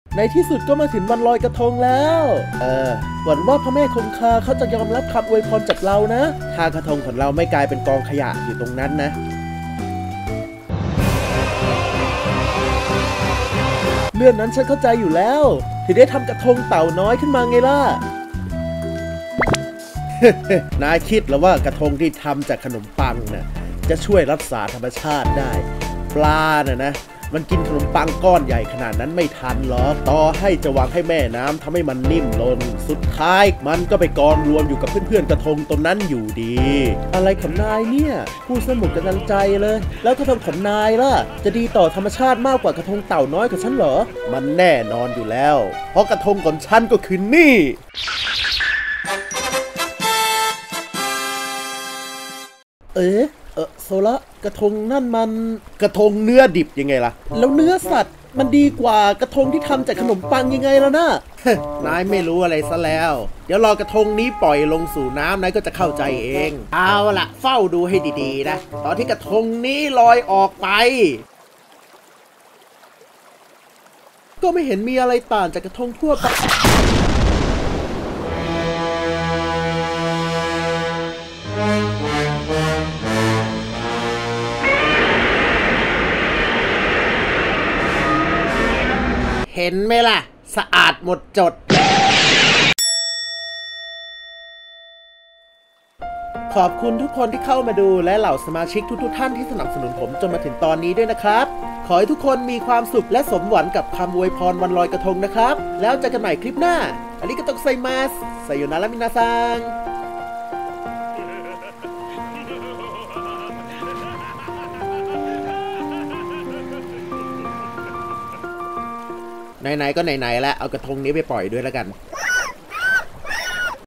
ในที่สุดก็มาถึงวันลอยกระทงแล้วหวังว่าพระแม่คงคาเขาจะยอมรับคำอวยพรจากเรานะถ้ากระทงของเราไม่กลายเป็นกองขยะอยู่ตรงนั้นนะเรื่องนั้นฉันเข้าใจอยู่แล้วถึงได้ทำกระทงเต่าน้อยขึ้นมาไงล่ะ นายคิดหรือว่ากระทงที่ทำจากขนมปังน่ะจะช่วยรักษาธรรมชาติได้ปลานะมันกินขนมปังก้อนใหญ่ขนาดนั้นไม่ทันหรอกต่อให้จะวางให้แม่น้ำทำให้มันนิ่มลงสุดท้ายมันก็ไปกองรวมอยู่กับเพื่อนๆกระทงตรงนั้นอยู่ดีอะไรของนายเนี่ยพูดสนุกกันใจเลยแล้วกระทงของนายล่ะจะดีต่อธรรมชาติมากกว่ากระทงเต่าน้อยของฉันเหรอมันแน่นอนอยู่แล้วเพราะกระทงของฉันก็คือนี่โซละกระทงนั่นมันกระทงเนื้อดิบยังไงล่ะแล้วเนื้อสัตว์มันดีกว่ากระทงที่ทำจากขนมปังยังไงล่ะนะ นายไม่รู้อะไรซะแล้วเดี๋ยวรอกระทงนี้ปล่อยลงสู่น้ำนายก็จะเข้าใจเองเอาล่ะเฝ้าดูให้ดีๆนะตอนที่กระทงนี้ลอยออกไปก็ไม่เห็นมีอะไรต่างจากกระทงทั่วไปเห็นไหมล่ะสะอาดหมดจดขอบคุณทุกคนที่เข้ามาดูและเหล่าสมาชิกทุกท่านที่สนับสนุนผมจนมาถึงตอนนี้ด้วยนะครับขอให้ทุกคนมีความสุขและสมหวังกับคำอวยพรวันลอยกระทงนะครับแล้วเจอกันใหม่คลิปหน้าอาริกาโตไซมัสไซโยนารามินาซังไหนๆก็ไหนๆแล้วเอากระทงนี้ไปปล่อยด้วยแล้วกัน